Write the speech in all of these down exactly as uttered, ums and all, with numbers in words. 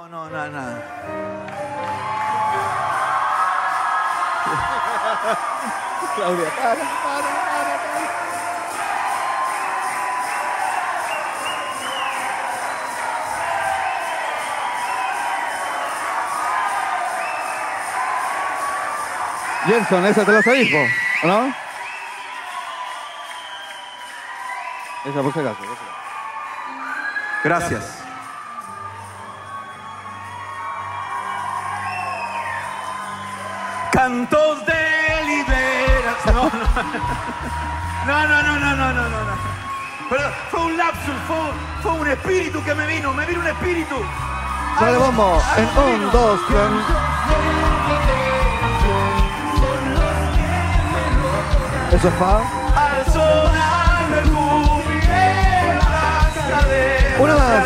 no, no, nada. Claudia, para, para, para, para. Jenson, esa te la sabís, ¿o no? Esa por si acaso. Gracias. Gracias. Cantos de liberación. No, no, no, no, no, no, no, no. Pero fue un lapsus, fue, fue un espíritu que me vino, me vino un espíritu. Vale, vamos, en un, dos, tres. Eso es fa. Al sonar del jubileo, las cadenas. Una más.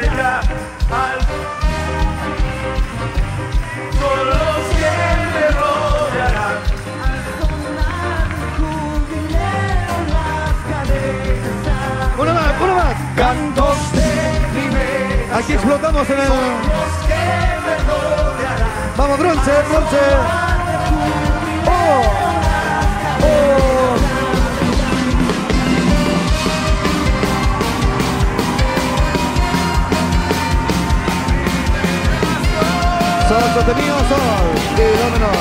Son los que me rodearán. Al sonar del jubileo, las cadenas. Una más, una más. Cantos de liberación. Aquí explotamos en el. Son los que me rodearán. Vamos, bronce, bronce. Oh. Sol sostenido, sol y do menor.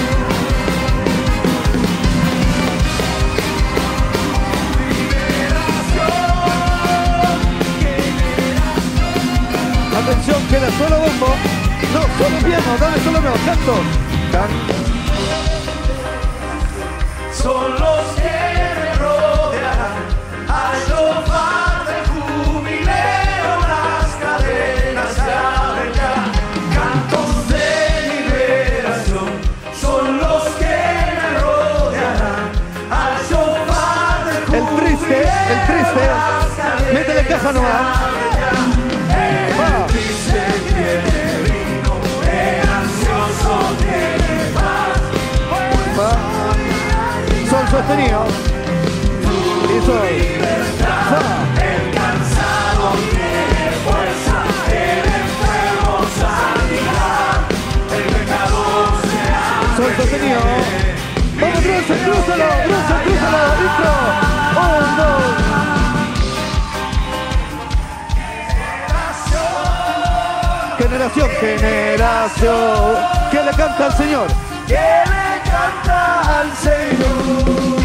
Atención, queda solo bombo. No, solo piano, dale solo no, canto. Canto. Son los que me rodearán al sofá del jubileo, las cadenas se abren ya. Cantos de liberación son los que me rodearán al sofá del jubileo. El triste, el triste, métele caja nomás. El triste tiene vino, el ansioso tiene paz. Va. Sol sostenido y sol. Fa. El cansado tiene fuerza, el enfermo sanidad, el pecador se hace. Sol sostenido. Vamos, Bronce, crúzalo, Bronce, crúzalo, intro. Un, dos. Generación, generación, que le canta al Señor. Que le canta al Señor.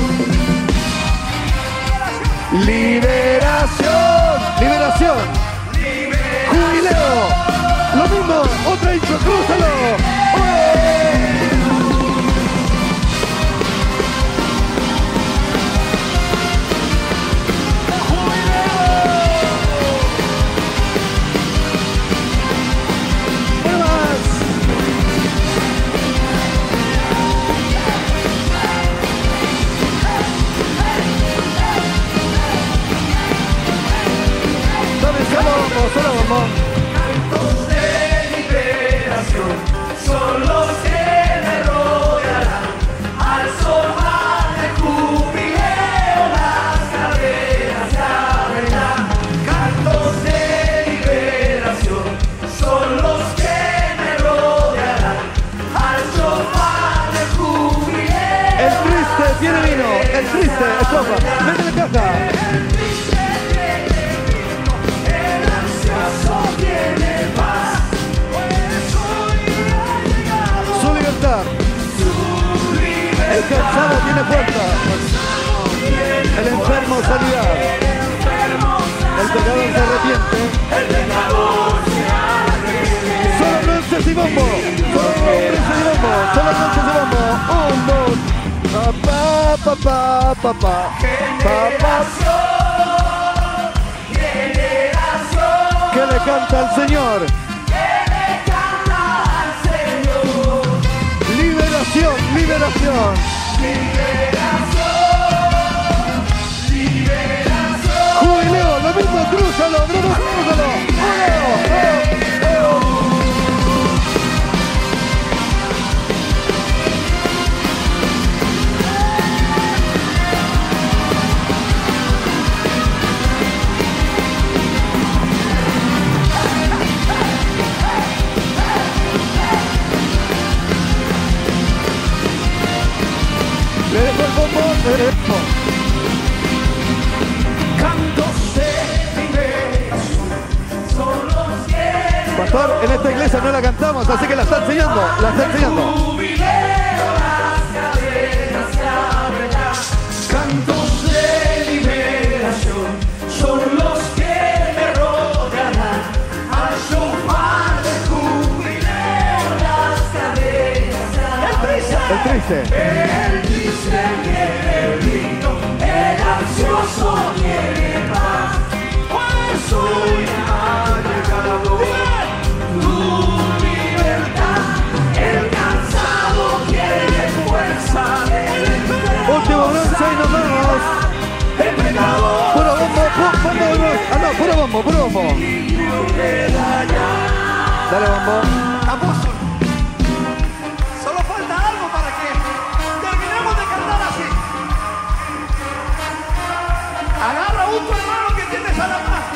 Liberación, liberación, jubileo, lo mismo, otra intro, crúzalo. ¡Oye! Solo vamos. Cantos de liberación son los que me rodearán al sofá del jubileo, las cadenas se abrirán. Cantos de liberación son los que me rodearán al sofá del jubileo. El triste tiene vino, el triste es sopa. Métele caja. Tiene paz, su libertad, su libertad, el cansado tiene fuerza, el enfermo sanidad, el pecador se arrepiente, el pecador se arrepiente. Solo bronces y bombo, solo bronces y bombo, solo bronces y bombo. Un, dos, papá, papá, papá, papá. Que le canta al Señor. Que le canta al Señor. Liberación, liberación. Liberación. Liberación. Jubileo, lo mismo, crúzalo, crúzalo, crúzalo. Eh, Cantos de liberación son los que... Pastor, en esta iglesia no la cantamos, así que la está enseñando, la está enseñando. Cantos de liberación son los que me rodearán. Al sofá de jubileo las cadenas. El triste, El triste. el triste quiere vino, el ansioso quiere paz. Pues hoy ha llegado tu libertad. El cansado quiere fuerza. Último bronce y nos vamos. El pecador. Puro bombo, pu- bombo de bronce. Ah, no, puro bombo, puro bombo. Dale bombo. Apóstol, solo falta algo para que terminemos de cantar así. Agarra a un tu hermano que tienes a la mano.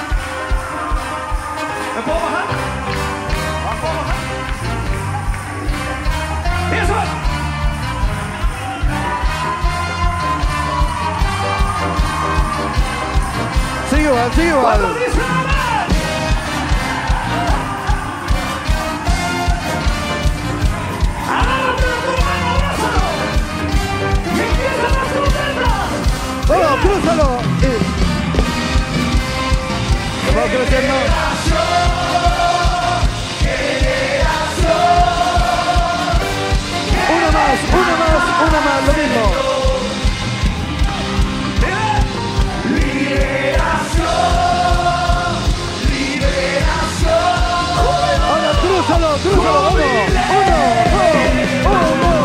¿Me puedo bajar? ¿Me puedo bajar? Eso es. Sigue igual, sigue igual. ¿Cuánto dice amén? Agárrate de tu hermano, abrázalo. Y empiezan las trompetas. Vamos, crúzalo. Y... Vamos creciendo. Uno más, uno más, uno más, lo mismo. Ahora crúzalo, crúzalo, vamos. Uno, dos, uno.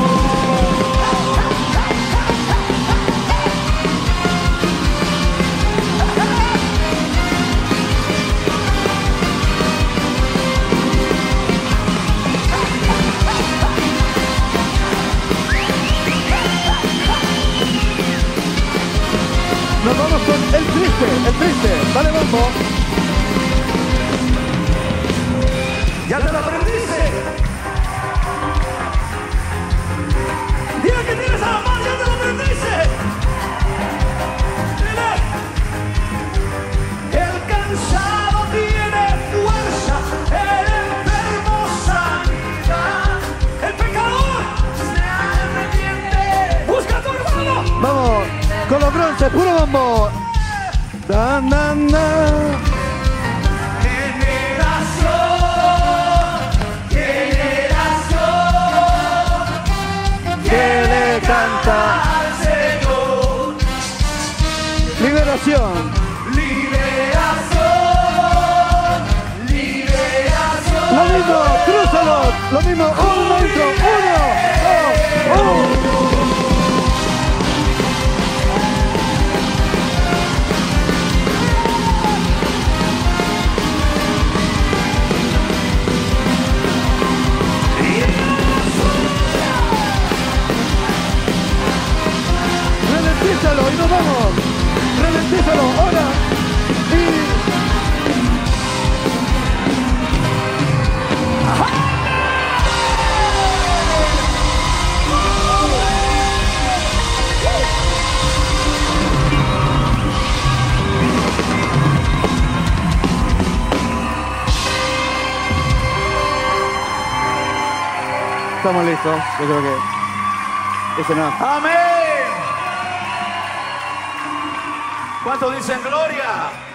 Nos vamos con el triste, el triste. Dale, bombo. Ya te lo aprendiste. Dile que tienes a la mano, ya te lo aprendiste. Dile. El cansado tiene fuerza, el enfermo sanidad, el pecador se arrepiente. Busca a tu hermano. Vamos, con los bronces, puro bombo. Dan, dan, dan. Que le canta Al Señor. liberación. Liberación, liberación. Lo mismo, crúzalo. Lo mismo, un momento. Uno, dos, uno. Relentízalo y nos vamos. Relentízalo, ahora. Y... Estamos listos, yo creo que ese no. Amén. ¿Cuántos dicen gloria?